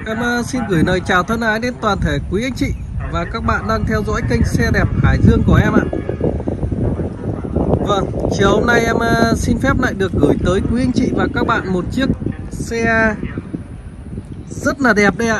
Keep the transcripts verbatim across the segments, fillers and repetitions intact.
Em xin gửi lời chào thân ái đến toàn thể quý anh chị và các bạn đang theo dõi kênh xe đẹp Hải Dương của em ạ. Vâng, chiều hôm nay em xin phép lại được gửi tới quý anh chị và các bạn một chiếc xe rất là đẹp đây ạ.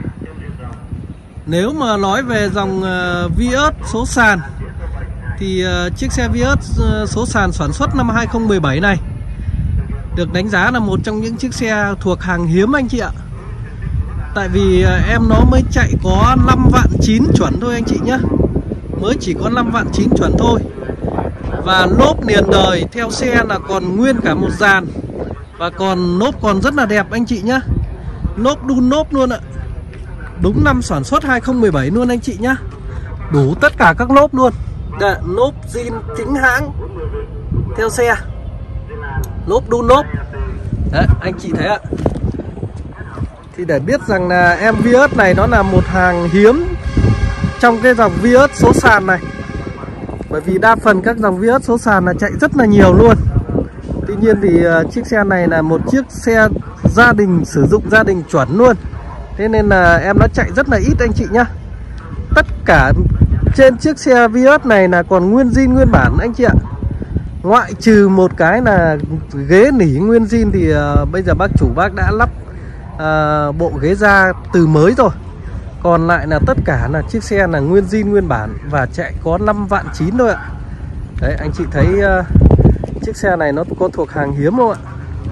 Nếu mà nói về dòng Vios số sàn thì chiếc xe Vios số sàn sản xuất năm hai không một bảy này được đánh giá là một trong những chiếc xe thuộc hàng hiếm anh chị ạ. Tại vì em nó mới chạy có năm vạn chín chuẩn thôi anh chị nhé. Mới chỉ có năm vạn chín chuẩn thôi. Và lốp liền đời theo xe là còn nguyên cả một dàn. Và còn lốp còn rất là đẹp anh chị nhé. Lốp đun lốp luôn ạ. Đúng năm sản xuất hai không một bảy luôn anh chị nhé. Đủ tất cả các lốp luôn. Đây, lốp zin chính hãng theo xe. Lốp đun lốp. Đấy, anh chị thấy ạ. Thì để biết rằng là em Vios này nó là một hàng hiếm trong cái dòng Vios số sàn này. Bởi vì đa phần các dòng Vios số sàn là chạy rất là nhiều luôn. Tuy nhiên thì uh, chiếc xe này là một chiếc xe gia đình, sử dụng gia đình chuẩn luôn. Thế nên là em nó chạy rất là ít anh chị nhá. Tất cả trên chiếc xe Vios này là còn nguyên zin nguyên bản anh chị ạ. Ngoại trừ một cái là ghế nỉ nguyên zin thì uh, bây giờ bác chủ bác đã lắp uh, bộ ghế da từ mới rồi. Còn lại là tất cả là chiếc xe là nguyên zin nguyên bản và chạy có năm vạn chín thôi ạ. Đấy, anh chị thấy uh, chiếc xe này nó có thuộc hàng hiếm không ạ?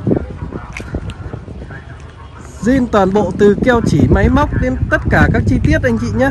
Zin toàn bộ từ keo chỉ, máy móc đến tất cả các chi tiết anh chị nhé.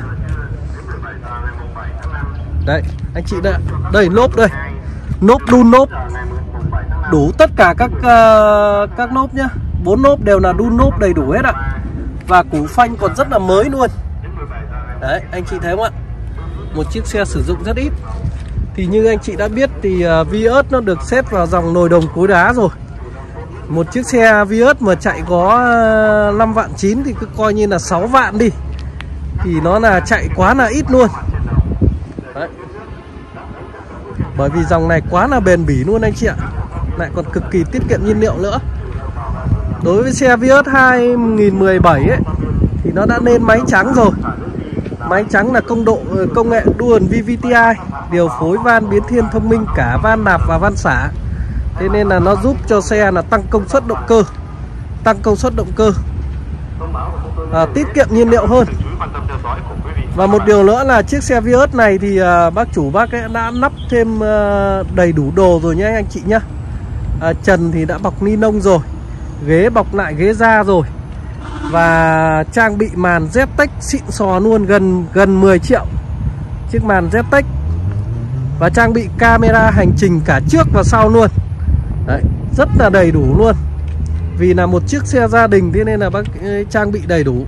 Đây, anh chị đây, đây lốp đây. Lốp đun lốp. Đủ tất cả các uh, các lốp nhá. Bốn lốp đều là đun lốp đầy đủ hết ạ. Và củ phanh còn rất là mới luôn. Đấy, anh chị thấy không ạ? Một chiếc xe sử dụng rất ít. Thì như anh chị đã biết thì uh, Vios nó được xếp vào dòng nồi đồng cối đá rồi. Một chiếc xe Vios mà chạy có uh, năm vạn chín thì cứ coi như là sáu vạn đi. Thì nó là chạy quá là ít luôn. Đấy. Bởi vì dòng này quá là bền bỉ luôn anh chị ạ. Lại còn cực kỳ tiết kiệm nhiên liệu nữa. Đối với xe Vios hai không một bảy ấy thì nó đã lên máy trắng rồi. Máy trắng là công độ công nghệ Dual vê vê tê i, điều phối van biến thiên thông minh cả van nạp và van xả. Thế nên là nó giúp cho xe là tăng công suất động cơ, tăng công suất động cơ, à, tiết kiệm nhiên liệu hơn. Và một điều nữa là chiếc xe Vios này thì uh, bác chủ bác ấy đã lắp thêm uh, đầy đủ đồ rồi nhé anh chị nhé. À, trần thì đã bọc ni lông rồi, ghế bọc lại ghế da rồi. Và trang bị màn Z-Tech xịn sò luôn, gần gần mười triệu. Chiếc màn Z-Tech. Và trang bị camera hành trình cả trước và sau luôn. Đấy, rất là đầy đủ luôn. Vì là một chiếc xe gia đình thế nên là bác trang bị đầy đủ.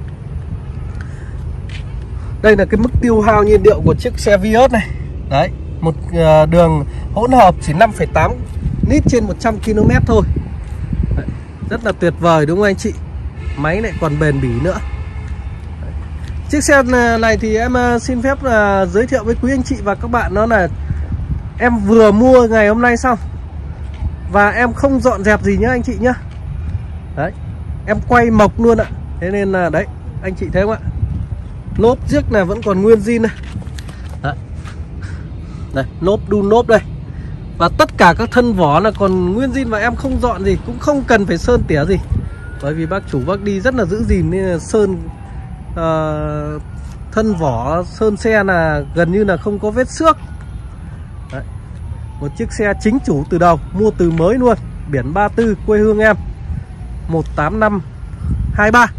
Đây là cái mức tiêu hao nhiên liệu của chiếc xe Vios này. Đấy, một uh, đường hỗn hợp chỉ năm phẩy tám lít trên một trăm ki lô mét thôi. Đấy, rất là tuyệt vời đúng không anh chị? Máy lại còn bền bỉ nữa. Đấy. Chiếc xe này thì em uh, xin phép uh, giới thiệu với quý anh chị và các bạn đó là em vừa mua ngày hôm nay xong. Và em không dọn dẹp gì nhá anh chị nhá. Đấy, em quay mộc luôn ạ. Thế nên là đấy, anh chị thấy không ạ? Lốp chiếc này vẫn còn nguyên zin này. Đấy. Đây, lốp đun lốp đây. Và tất cả các thân vỏ là còn nguyên zin và em không dọn gì, cũng không cần phải sơn tỉa gì. Bởi vì bác chủ bác đi rất là giữ gìn nên là sơn uh, thân vỏ, sơn xe là gần như là không có vết xước. Đấy. Một chiếc xe chính chủ từ đầu, mua từ mới luôn. Biển ba tư quê hương em một tám năm hai ba.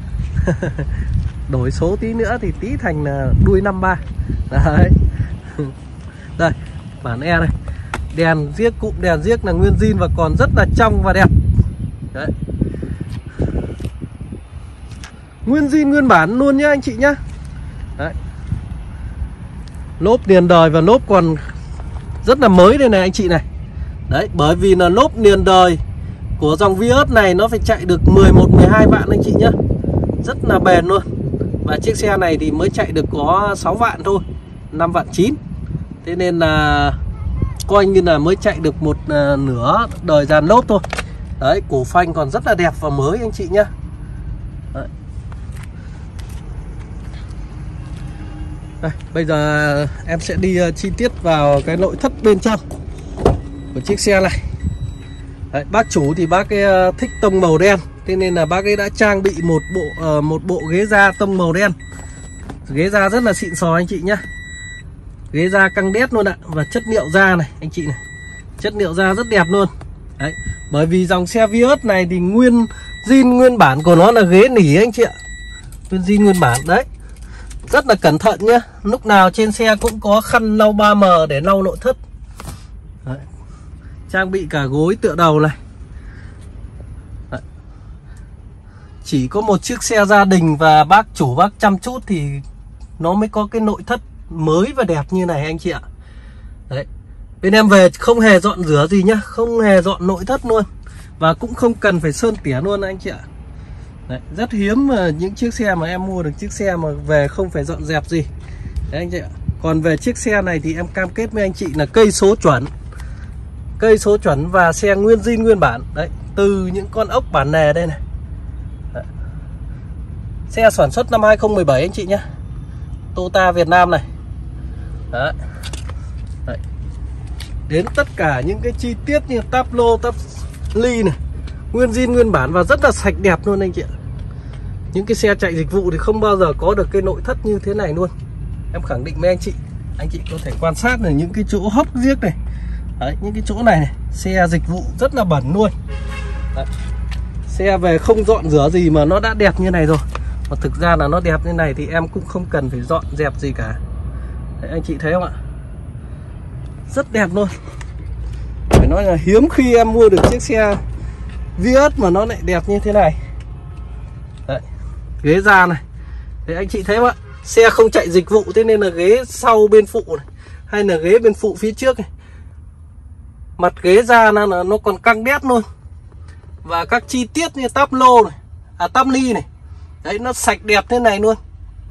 Đổi số tí nữa thì tí thành là đuôi năm ba. Đấy. Đây, bản E này. Đèn giếc, cụm đèn giếc là nguyên zin và còn rất là trong và đẹp. Đấy. Nguyên zin nguyên bản luôn nhá anh chị nhá. Đấy. Lốp liền đời và lốp còn rất là mới đây này anh chị này. Đấy, bởi vì là lốp liền đời của dòng Vios này nó phải chạy được mười một mười hai vạn anh chị nhá. Rất là bền luôn. Và chiếc xe này thì mới chạy được có sáu vạn thôi, năm vạn chín. Thế nên là coi như là mới chạy được một uh, nửa đời dàn lốp thôi. Đấy, cổ phanh còn rất là đẹp và mới anh chị nhá. Đấy. Đây, bây giờ em sẽ đi uh, chi tiết vào cái nội thất bên trong của chiếc xe này. Đấy, bác chủ thì bác ấy uh, thích tông màu đen, thế nên là bác ấy đã trang bị một bộ uh, một bộ ghế da tông màu đen. Ghế da rất là xịn sò anh chị nhá. Ghế da căng đét luôn ạ. Và chất liệu da này anh chị này, chất liệu da rất đẹp luôn. Đấy, bởi vì dòng xe Vios này thì nguyên zin nguyên bản của nó là ghế nỉ anh chị ạ. Nguyên zin nguyên bản đấy. Rất là cẩn thận nhá. Lúc nào trên xe cũng có khăn lau ba M để lau nội thất. Đấy. Trang bị cả gối tựa đầu này. Đấy. Chỉ có một chiếc xe gia đình và bác chủ bác chăm chút thì nó mới có cái nội thất mới và đẹp như này anh chị ạ. Đấy. Bên em về không hề dọn rửa gì nhá, không hề dọn nội thất luôn. Và cũng không cần phải sơn tỉa luôn anh chị ạ. Đấy, rất hiếm mà những chiếc xe mà em mua được chiếc xe mà về không phải dọn dẹp gì. Đấy anh chị ạ. Còn về chiếc xe này thì em cam kết với anh chị là cây số chuẩn. Cây số chuẩn và xe nguyên zin nguyên bản. Đấy, từ những con ốc bản nề đây này. Đấy. Xe sản xuất năm hai không một bảy anh chị nhé. Toyota Việt Nam này. Đấy. Đấy. Đến tất cả những cái chi tiết như táp lô, táp ly này, nguyên zin nguyên bản và rất là sạch đẹp luôn anh chị ạ. Những cái xe chạy dịch vụ thì không bao giờ có được cái nội thất như thế này luôn. Em khẳng định với anh chị. Anh chị có thể quan sát này, những cái chỗ hốc riếc này. Đấy, những cái chỗ này, này xe dịch vụ rất là bẩn luôn. Đấy. Xe về không dọn rửa gì mà nó đã đẹp như này rồi. Mà thực ra là nó đẹp như này thì em cũng không cần phải dọn dẹp gì cả. Đấy, anh chị thấy không ạ? Rất đẹp luôn. Phải nói là hiếm khi em mua được chiếc xe Vios mà nó lại đẹp như thế này. Đấy, ghế da này. Đấy, anh chị thấy không ạ? Xe không chạy dịch vụ, thế nên là ghế sau bên phụ này, hay là ghế bên phụ phía trước này, mặt ghế da nó, nó còn căng đét luôn. Và các chi tiết như táp lô này, à táp ly này. Đấy, nó sạch đẹp thế này luôn.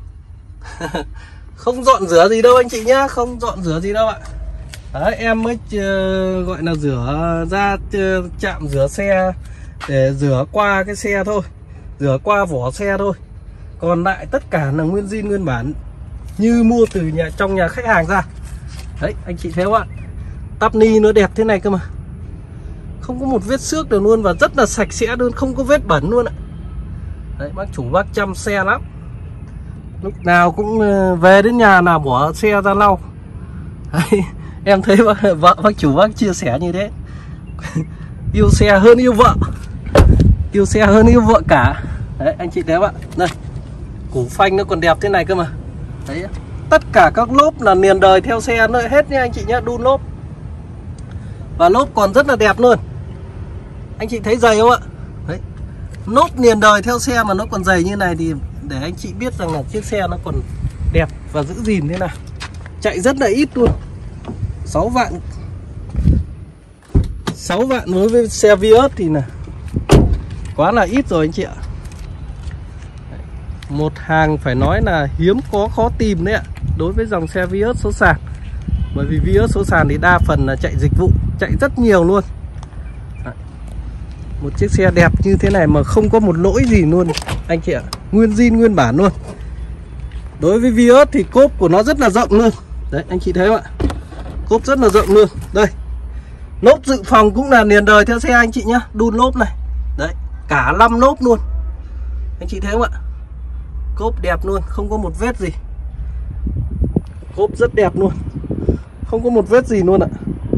Không dọn rửa gì đâu anh chị nhá. Không dọn rửa gì đâu ạ. Đấy, em mới uh, gọi là rửa ra uh, chạm rửa xe để rửa qua cái xe thôi, rửa qua vỏ xe thôi. Còn lại tất cả là nguyên zin nguyên bản, như mua từ nhà trong nhà khách hàng ra. Đấy, anh chị thấy không ạ? Tắp ni nó đẹp thế này cơ mà. Không có một vết xước được luôn. Và rất là sạch sẽ luôn, không có vết bẩn luôn ạ. Đấy, bác chủ bác chăm xe lắm. Lúc nào cũng về đến nhà nào bỏ xe ra lau. Đấy, em thấy bác, vợ bác chủ bác chia sẻ như thế. Yêu xe hơn yêu vợ. Yêu xe hơn yêu vợ cả. Đấy, anh chị thấy không ạ? Đây, củ phanh nó còn đẹp thế này cơ mà. Đấy, tất cả các lốp là liền đời theo xe nó hết nha anh chị nhé. Đun lốp. Và lốp còn rất là đẹp luôn. Anh chị thấy dày không ạ? Đấy, lốp liền đời theo xe mà nó còn dày như này thì để anh chị biết rằng là chiếc xe nó còn đẹp và giữ gìn thế nào. Chạy rất là ít luôn. Sáu vạn sáu vạn đối với xe Vios thì là quá là ít rồi anh chị ạ. Một hàng phải nói là hiếm có, khó tìm đấy ạ. Đối với dòng xe Vios số sàn. Bởi vì Vios số sàn thì đa phần là chạy dịch vụ, chạy rất nhiều luôn. Đấy. Một chiếc xe đẹp như thế này mà không có một lỗi gì luôn anh chị ạ. Nguyên zin nguyên bản luôn. Đối với Vios thì cốp của nó rất là rộng luôn. Đấy, anh chị thấy không ạ? Cốp rất là rộng luôn. Đây, lốp dự phòng cũng là liền đời theo xe anh chị nhá. Đun lốp này. Đấy, cả năm lốp luôn. Anh chị thấy không ạ? Cốp đẹp luôn, không có một vết gì. Cốp rất đẹp luôn, không có một vết gì luôn ạ.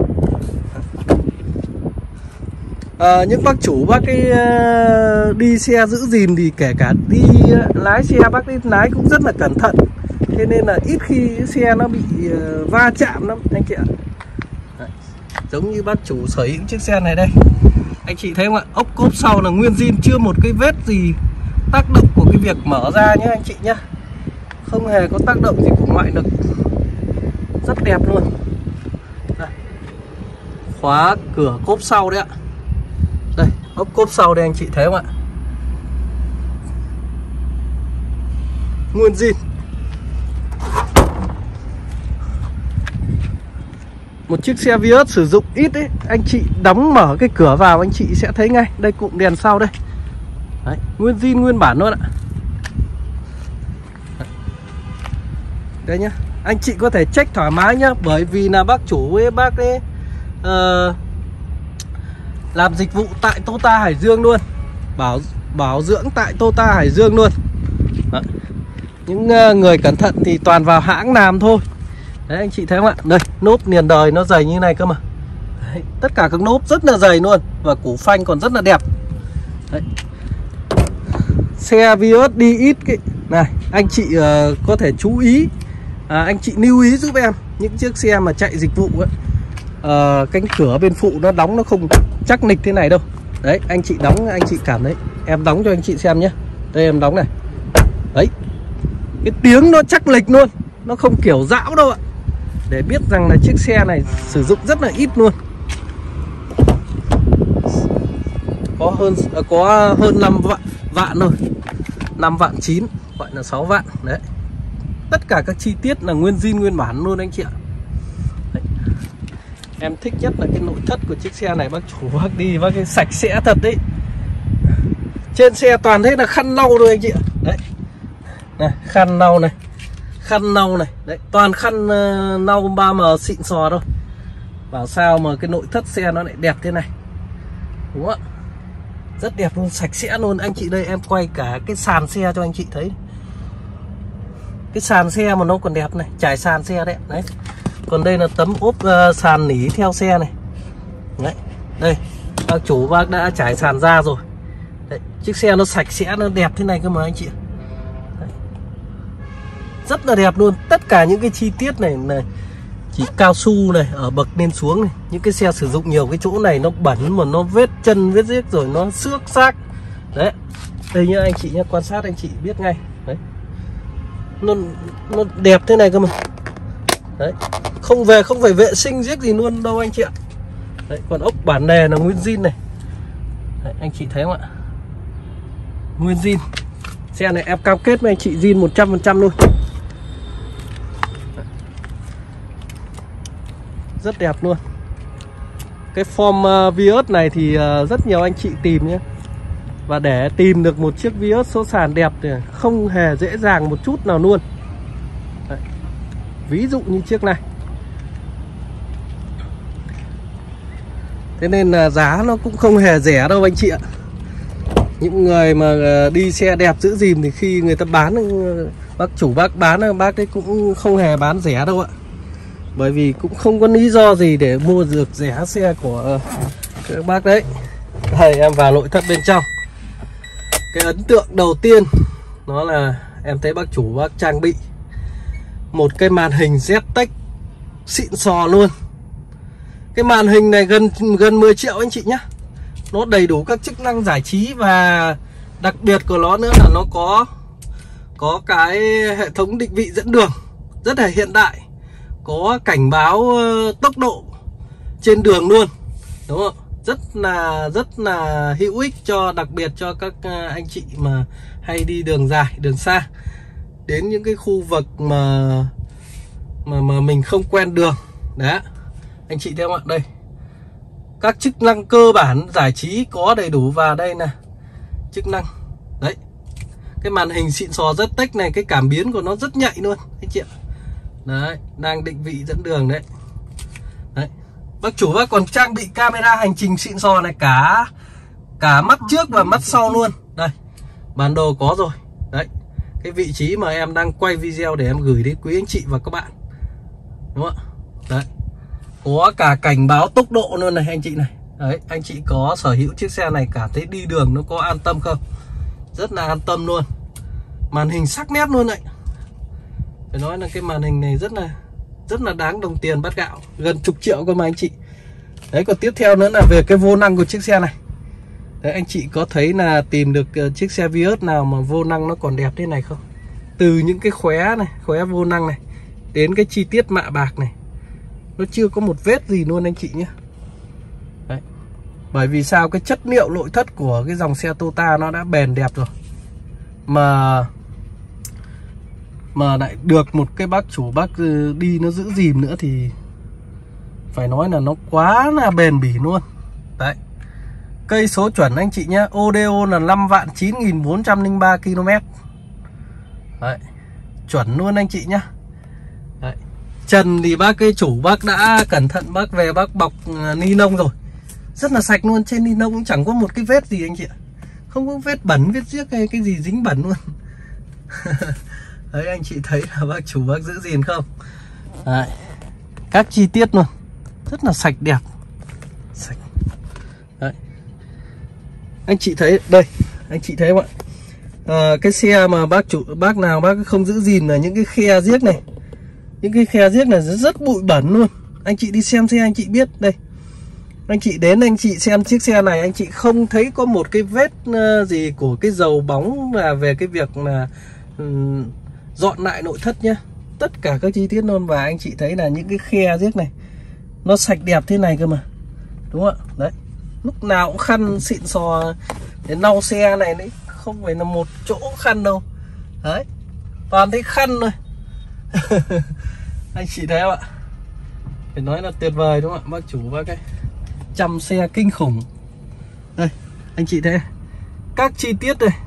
À, những bác chủ bác cái uh, đi xe giữ gìn thì kể cả đi uh, lái xe bác đi lái cũng rất là cẩn thận. Thế nên là ít khi xe nó bị uh, va chạm lắm anh chị ạ. Đấy, giống như bác chủ sở hữu chiếc xe này đây. Anh chị thấy không ạ? Ốc cốp sau là nguyên zin, chưa một cái vết gì tác động của cái việc mở ra nhé anh chị nhé. Không hề có tác động gì của ngoại lực. Rất đẹp luôn. Đây, khóa cửa cốp sau đấy ạ. Đây, ốc cốp sau đây anh chị thấy không ạ? Nguyên zin. Một chiếc xe Vios sử dụng ít ấy, anh chị đóng mở cái cửa vào anh chị sẽ thấy ngay. Đây, cụm đèn sau đây. Đấy, nguyên zin nguyên bản luôn ạ. Đấy nhá, anh chị có thể check thoải mái nhá. Bởi vì là bác chủ với bác ấy uh, làm dịch vụ tại Toyota Hải Dương luôn, bảo bảo dưỡng tại Toyota Hải Dương luôn. Đó. Những uh, người cẩn thận thì toàn vào hãng làm thôi. Đấy anh chị thấy không ạ? Đây, nốp liền đời nó dày như này cơ mà. Đấy, tất cả các nốp rất là dày luôn. Và củ phanh còn rất là đẹp. Đấy. Xe Vios đi ít cái này, anh chị uh, có thể chú ý, à, anh chị lưu ý giúp em những chiếc xe mà chạy dịch vụ ấy, uh, cánh cửa bên phụ nó đóng nó không chắc nịch thế này đâu. Đấy, anh chị đóng, anh chị cảm thấy, em đóng cho anh chị xem nhé. Đây em đóng này. Đấy, cái tiếng nó chắc lịch luôn, nó không kiểu dão đâu ạ. Để biết rằng là chiếc xe này sử dụng rất là ít luôn. Có hơn có hơn năm vạn vạn thôi, năm vạn chín, gọi là sáu vạn. Đấy, tất cả các chi tiết là nguyên zin nguyên bản luôn anh chị ạ. Đấy. Em thích nhất là cái nội thất của chiếc xe này, bác chủ bác đi bác cái sạch sẽ thật đấy. Trên xe toàn thế là khăn lau thôi anh chị ạ. Đấy, này, khăn lau này, khăn lau này, đấy, toàn khăn uh, lau ba M xịn sò thôi. Bảo sao mà cái nội thất xe nó lại đẹp thế này, đúng không ạ? Rất đẹp luôn, sạch sẽ luôn. Anh chị đây em quay cả cái sàn xe cho anh chị thấy. Cái sàn xe mà nó còn đẹp này, trải sàn xe đấy. Đấy. Còn đây là tấm ốp uh, sàn nỉ theo xe này. Đấy. Đây, bác chủ bác đã trải sàn ra rồi. Đấy. Chiếc xe nó sạch sẽ, nó đẹp thế này cơ mà anh chị. Đấy. Rất là đẹp luôn. Tất cả những cái chi tiết này này, chỉ cao su này, ở bậc lên xuống này. Những cái xe sử dụng nhiều cái chỗ này nó bẩn mà nó vết chân vết riếc rồi nó xước xác. Đấy. Đây nhá anh chị nhá, quan sát anh chị biết ngay. Đấy. Nó nó đẹp thế này cơ mà. Đấy. Không về không phải vệ sinh riếc gì luôn đâu anh chị ạ. Đấy, còn ốc bản nề là nguyên zin này. Đấy, anh chị thấy không ạ? Nguyên zin. Xe này em cam kết với anh chị zin một trăm phần trăm luôn. Rất đẹp luôn. Cái form uh, Vios này thì uh, rất nhiều anh chị tìm nhé. Và để tìm được một chiếc Vios số sàn đẹp thì không hề dễ dàng một chút nào luôn. Đấy. Ví dụ như chiếc này. Thế nên là giá nó cũng không hề rẻ đâu anh chị ạ. Những người mà uh, đi xe đẹp giữ gìn thì khi người ta bán, uh, bác chủ bác bán, bác ấy cũng không hề bán rẻ đâu ạ. Bởi vì cũng không có lý do gì để mua được rẻ xe của các bác đấy. Đây em vào nội thất bên trong. Cái ấn tượng đầu tiên nó là em thấy bác chủ bác trang bị một cái màn hình Z T E C xịn sò luôn. Cái màn hình này gần gần mười triệu anh chị nhé. Nó đầy đủ các chức năng giải trí. Và đặc biệt của nó nữa là nó có Có cái hệ thống định vị dẫn đường rất là hiện đại. Có cảnh báo uh, tốc độ trên đường luôn, đúng không? Rất là rất là hữu ích cho, đặc biệt cho các uh, anh chị mà hay đi đường dài, đường xa, đến những cái khu vực mà mà mà mình không quen đường. Đấy, anh chị thấy không ạ? Đây, các chức năng cơ bản giải trí có đầy đủ. Và đây là chức năng đấy, cái màn hình xịn sò rất tech này, cái cảm biến của nó rất nhạy luôn anh chị ạ. Đấy, đang định vị dẫn đường đấy. Đấy. Bác chủ bác còn trang bị camera hành trình xịn sò này, cả cả mắt trước và mắt sau luôn. Đây, bản đồ có rồi. Đấy, cái vị trí mà em đang quay video để em gửi đến quý anh chị và các bạn, đúng không ạ? Đấy, có cả cảnh báo tốc độ luôn này anh chị này. Đấy, anh chị có sở hữu chiếc xe này cảm thấy đi đường nó có an tâm không? Rất là an tâm luôn. Màn hình sắc nét luôn đấy. Phải nói là cái màn hình này rất là rất là đáng đồng tiền bát gạo, gần chục triệu cơ mà anh chị. Đấy, còn tiếp theo nữa là về cái vô năng của chiếc xe này. Đấy, anh chị có thấy là tìm được uh, chiếc xe Vios nào mà vô năng nó còn đẹp thế này không? Từ những cái khóe này, khóe vô năng này, đến cái chi tiết mạ bạc này, nó chưa có một vết gì luôn anh chị nhé. Đấy. Bởi vì sao? Cái chất liệu nội thất của cái dòng xe Toyota nó đã bền đẹp rồi. Mà Mà lại được một cái bác chủ bác đi nó giữ gìn nữa thì phải nói là nó quá là bền bỉ luôn. Đấy, cây số chuẩn anh chị nhé. ô đê ô là năm vạn chín nghìn bốn trăm lẻ ba ki lô mét. Đấy, chuẩn luôn anh chị nhé. Trần thì bác cái chủ bác đã cẩn thận, bác về bác bọc ni lông rồi, rất là sạch luôn. Trên ni lông cũng chẳng có một cái vết gì anh chị ạ, không có vết bẩn, vết giếc hay cái gì dính bẩn luôn. Đấy, anh chị thấy là bác chủ bác giữ gìn không? Đấy, các chi tiết luôn rất là sạch đẹp, sạch. Đấy, anh chị thấy đây, anh chị thấy không ạ? À, cái xe mà bác chủ bác nào bác không giữ gìn là những cái khe giếc này, những cái khe giếc này rất, rất bụi bẩn luôn. Anh chị đi xem xe anh chị biết. Đây, anh chị đến anh chị xem chiếc xe này, anh chị không thấy có một cái vết gì của cái dầu bóng là về cái việc là um, dọn lại nội thất nhá. Tất cả các chi tiết luôn. Và anh chị thấy là những cái khe giếc này nó sạch đẹp thế này cơ mà, đúng không ạ? Đấy, lúc nào cũng khăn xịn sò để lau xe này đấy, không phải là một chỗ khăn đâu. Đấy, toàn thấy khăn thôi. Anh chị thấy không ạ? Phải nói là tuyệt vời đúng không ạ? Bác chủ bác ấy chăm xe kinh khủng. Đây, anh chị thấy các chi tiết đây,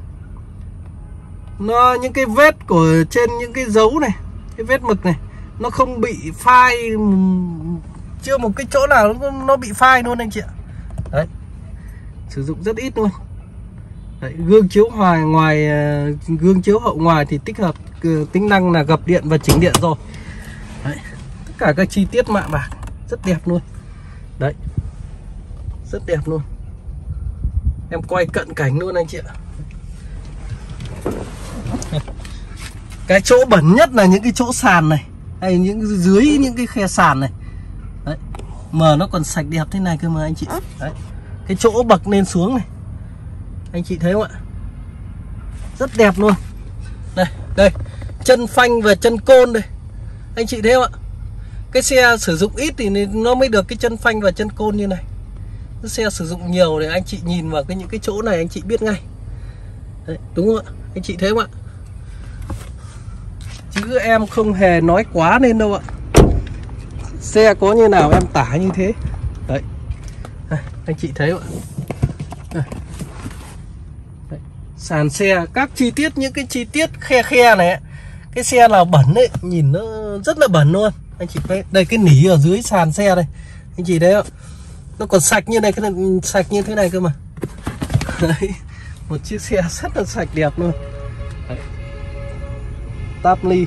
nó những cái vết của trên những cái dấu này, cái vết mực này, nó không bị phai, chưa một cái chỗ nào nó, nó bị phai luôn anh chị ạ. Đấy, sử dụng rất ít luôn. Đấy, gương chiếu ngoài ngoài gương chiếu hậu ngoài thì tích hợp tính năng là gập điện và chỉnh điện rồi. Đấy, tất cả các chi tiết mạ bạc rất đẹp luôn. Đấy, rất đẹp luôn. Em quay cận cảnh luôn anh chị ạ. Cái chỗ bẩn nhất là những cái chỗ sàn này, hay những dưới những cái khe sàn này. Đấy, mà nó còn sạch đẹp thế này cơ mà anh chị. Đấy, cái chỗ bậc lên xuống này, anh chị thấy không ạ? Rất đẹp luôn. Đây, đây, chân phanh và chân côn đây, anh chị thấy không ạ? Cái xe sử dụng ít thì nó mới được cái chân phanh và chân côn như này. Cái xe sử dụng nhiều thì anh chị nhìn vào cái những cái chỗ này anh chị biết ngay. Đấy, đúng không ạ? Anh chị thấy không ạ? Chứ em không hề nói quá lên đâu ạ. Xe có như nào em tả như thế. Đấy, đây, anh chị thấy không ạ? Đây. Đấy, sàn xe, các chi tiết, những cái chi tiết khe khe này, cái xe nào bẩn ấy, nhìn nó rất là bẩn luôn. Anh chị thấy đây, cái nỉ ở dưới sàn xe đây, anh chị thấy không? Nó còn sạch như này, cái này sạch như thế này cơ mà. Đấy, một chiếc xe rất là sạch đẹp luôn. Đấy, táp ly.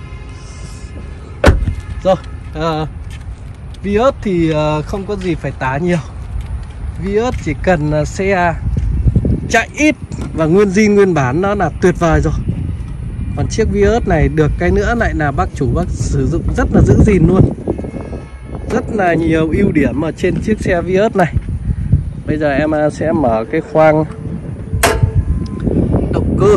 Rồi, à, Vios thì uh, không có gì phải tả nhiều. Vios chỉ cần uh, xe chạy ít và nguyên zin nguyên bản nó là tuyệt vời rồi. Còn chiếc Vios này được cái nữa lại là bác chủ bác sử dụng rất là giữ gìn luôn. Rất là nhiều ưu điểm ở trên chiếc xe Vios này. Bây giờ em sẽ mở cái khoang động cơ.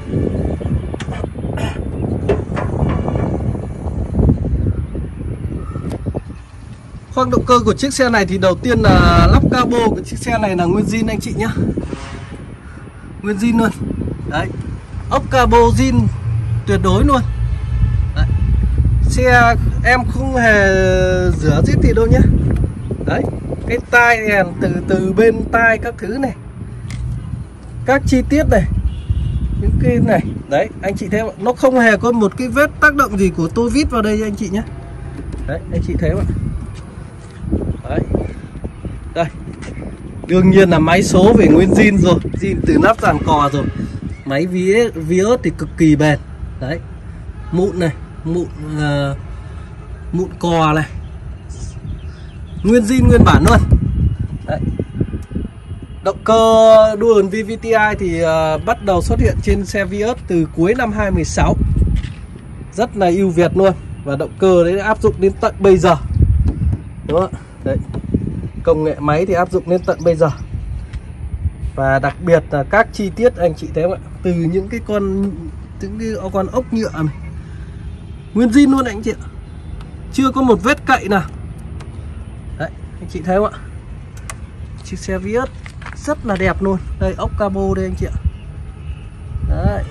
Khoang động cơ của chiếc xe này thì đầu tiên là lắp cabo của chiếc xe này là nguyên zin anh chị nhé. Nguyên zin luôn. Đấy, ốc cabo zin tuyệt đối luôn. Đấy, xe em không hề rửa giết gì đâu nhé. Đấy, cái tai đèn từ từ bên tai các thứ này, các chi tiết này, những cái này, đấy anh chị thấy không? Nó không hề có một cái vết tác động gì của tô vít vào đây anh chị nhé. Đấy, anh chị thấy không ạ? Đấy, đây, đương nhiên là máy số về nguyên zin rồi, zin từ nắp dàn cò rồi. Máy Vios thì cực kỳ bền. Đấy, mụn này, mụn uh, mụn cò này, nguyên zin nguyên bản luôn. Đấy, động cơ Dual vê vê tê i thì uh, bắt đầu xuất hiện trên xe Vios từ cuối năm hai không một sáu. Rất là ưu việt luôn. Và động cơ đấy áp dụng đến tận bây giờ. Đúng không? Đấy, công nghệ máy thì áp dụng đến tận bây giờ. Và đặc biệt là các chi tiết anh chị thấy không ạ? Từ những cái con những cái con ốc nhựa này, nguyên zin luôn anh chị ạ. Chưa có một vết cậy nào. Đấy, anh chị thấy không ạ? Chiếc xe Vios rất là đẹp luôn. Đây, ốc cabo đây anh chị ạ. Đấy,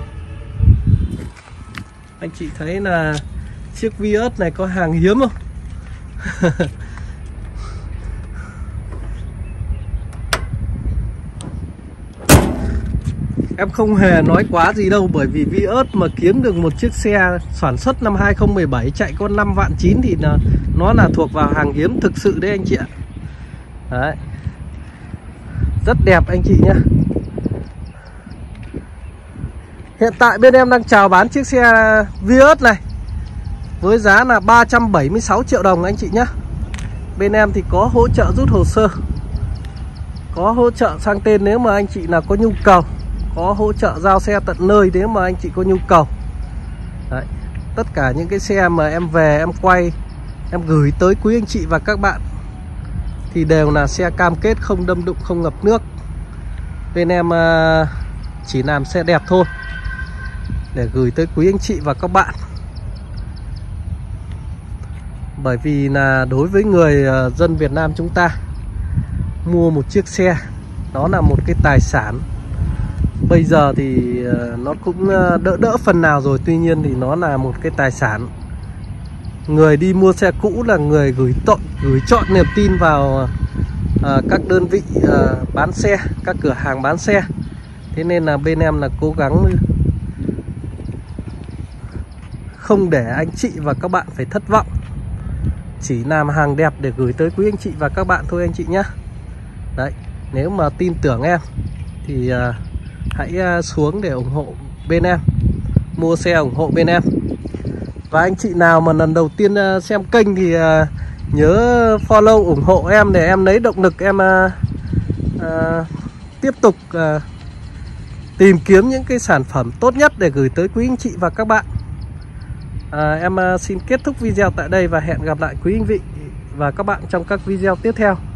anh chị thấy là chiếc Vios này có hàng hiếm không? Em không hề nói quá gì đâu, bởi vì Vios mà kiếm được một chiếc xe sản xuất năm hai không một bảy chạy con năm vạn chín thì là, nó là thuộc vào hàng hiếm thực sự đấy anh chị ạ. Đấy. Rất đẹp anh chị nhé. Hiện tại bên em đang chào bán chiếc xe Vios này với giá là ba trăm bảy mươi sáu triệu đồng anh chị nhé. Bên em thì có hỗ trợ rút hồ sơ, có hỗ trợ sang tên nếu mà anh chị là có nhu cầu, có hỗ trợ giao xe tận nơi nếu mà anh chị có nhu cầu. Đấy. Tất cả những cái xe mà em về em quay, em gửi tới quý anh chị và các bạn thì đều là xe cam kết không đâm đụng, không ngập nước. Bên em chỉ làm xe đẹp thôi để gửi tới quý anh chị và các bạn. Bởi vì là đối với người dân Việt Nam chúng ta, mua một chiếc xe đó là một cái tài sản. Bây giờ thì nó cũng đỡ đỡ phần nào rồi, tuy nhiên thì nó là một cái tài sản. Người đi mua xe cũ là người gửi tội, gửi trọn niềm tin vào à, các đơn vị à, bán xe, các cửa hàng bán xe. Thế nên là bên em là cố gắng không để anh chị và các bạn phải thất vọng, chỉ làm hàng đẹp để gửi tới quý anh chị và các bạn thôi anh chị nhé. Đấy, nếu mà tin tưởng em thì uh, hãy uh, xuống để ủng hộ bên em, mua xe ủng hộ bên em. Và anh chị nào mà lần đầu tiên uh, xem kênh thì uh, nhớ follow ủng hộ em để em lấy động lực em uh, uh, tiếp tục uh, tìm kiếm những cái sản phẩm tốt nhất để gửi tới quý anh chị và các bạn. À, em uh, xin kết thúc video tại đây và hẹn gặp lại quý anh chị và các bạn trong các video tiếp theo.